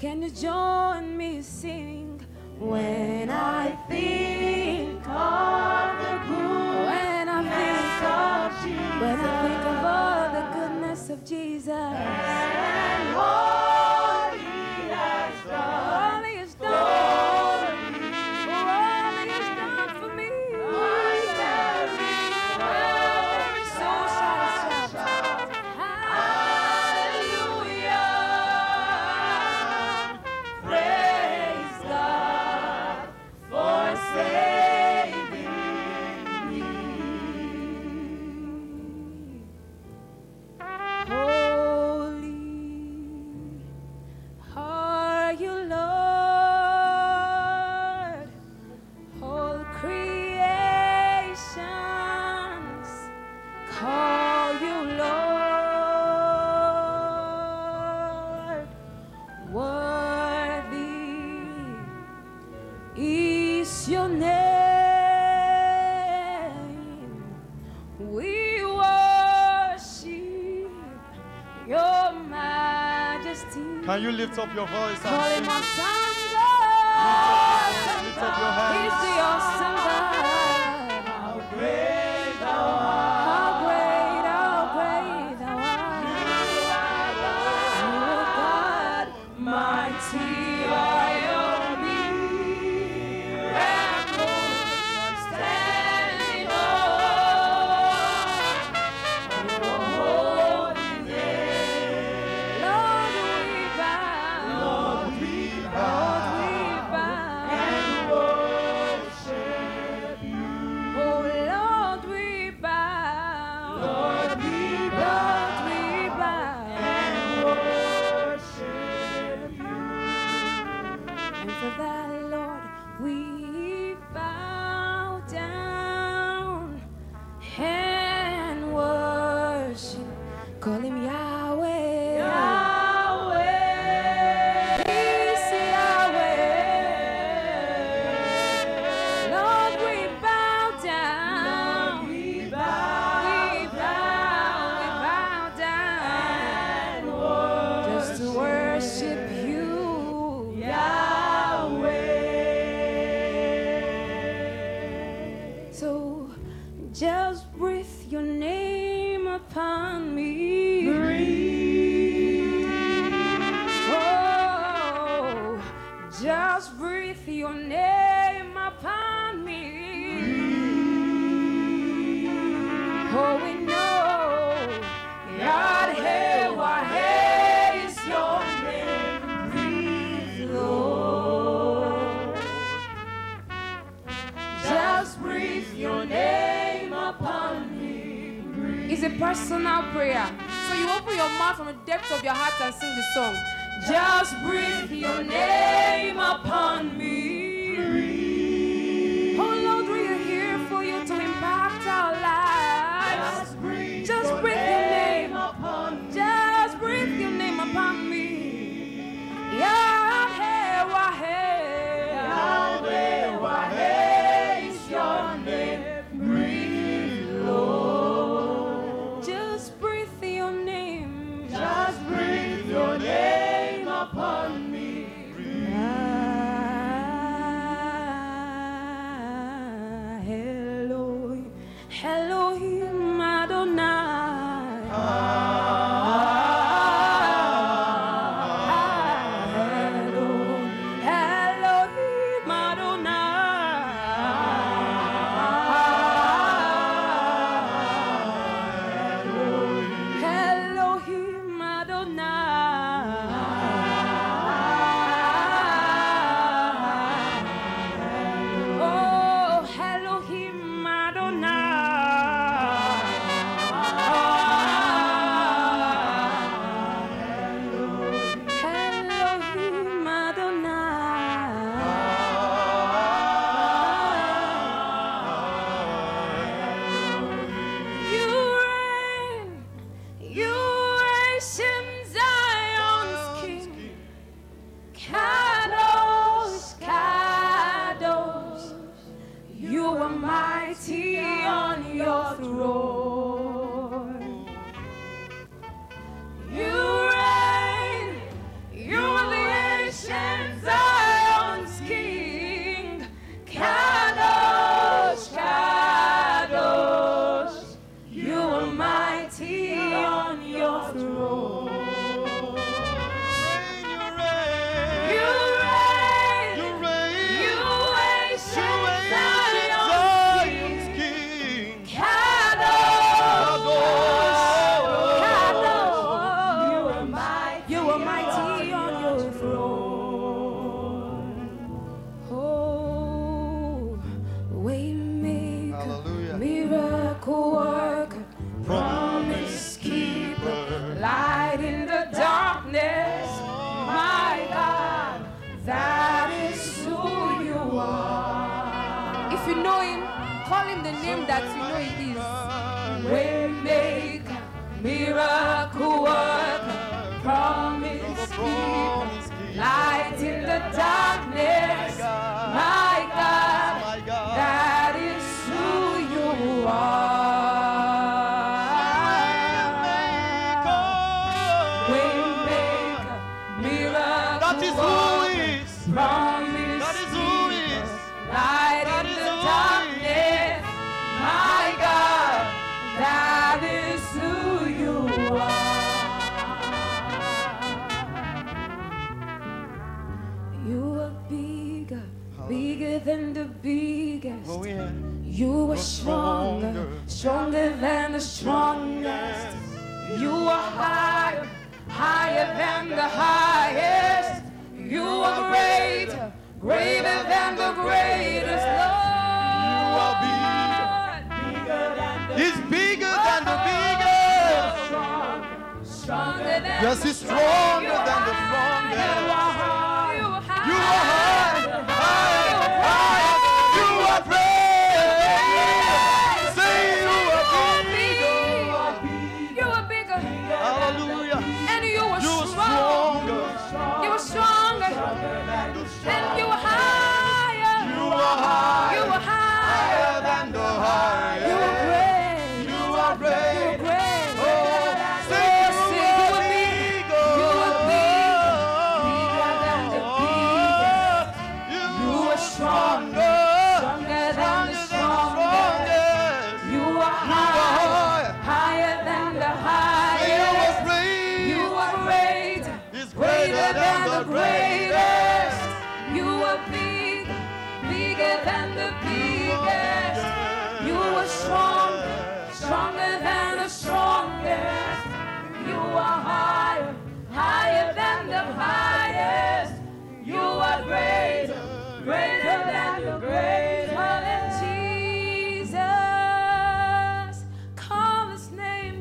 Can you join me sing? When I think of the goodness of Jesus, when I think of all the goodness of Jesus and all He has done, all He has done for me, every soul shall shout, hallelujah, praise God for saving me. Holy are you, Lord. All creations call you Lord. Worthy is your name. We worship your majesty. Can you lift up your voice Call and him sing? awesome God. Lift up your hands. He's the awesome God. How great thou art. How great thou art. You are God, mighty are your miracles, standing on your holy name. Lord, we bow. Lord, we Lord, we bow. and worship you. Oh Lord, we bow. Lord, we Lord, we bow. and worship you. And for that, Lord, we bow down and worship. Call him Yahweh. Yahweh. He's Yahweh. Lord, we bow down. We bow down. Just to worship you, Yahweh. So just breathe your name upon me. Oh, just breathe your name upon me. Oh, we know Yahweh is your name. Breathe, Lord. Just breathe your name upon me. It's a personal prayer. So you open your mouth from the depths of your heart and sing the song. Just breathe your name upon me. Oh Lord, we are here for you to impact our lives. Just breathe your name upon me. Just breathe your name upon me. Yahweh, Yahweh is your name. Breathe, Lord. Just breathe your name. Just breathe your name upon me. Elohim, Elohim Adonai. Elohim Adonai. Elohim Adonai. Oh, Elohim Elohim Adonai. You reign in Zion's King. Kadosh, Kadosh, you are mighty on your throne. You reign, you are the ancient than the biggest. Oh, yeah. You are stronger, stronger than the strongest. You are higher, higher than the highest. You are greater, greater than the greatest. Lord, He's bigger than the biggest. stronger than Yes, He's stronger than the strongest. You are high, higher, higher. You are great. Say you are bigger. You are bigger. Hallelujah. And you are You are stronger. stronger. You are stronger. And you are higher. You are high, You are higher. higher than the highest. You are great. You are great. You are great. Oh, say you are bigger. You are bigger. Bigger than the biggest. You You are stronger. Stronger than the strongest. You are higher. Higher than the highest. You are great. Greater than the greatest. You are big, bigger than the biggest. You are strong, stronger than the strongest. You are higher, higher than the highest. You are greater, greater than the greatest. Jesus, call His name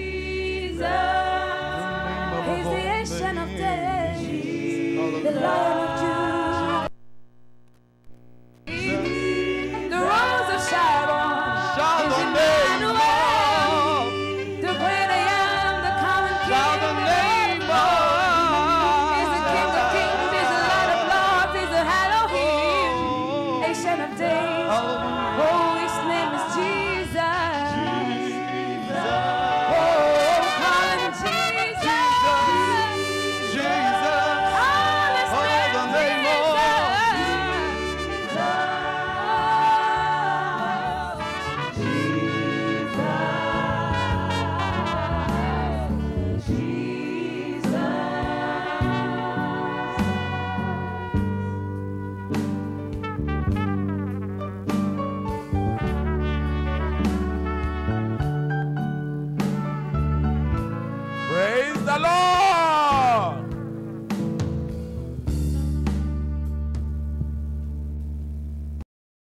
Jesus. He's the ancient of days, the Lord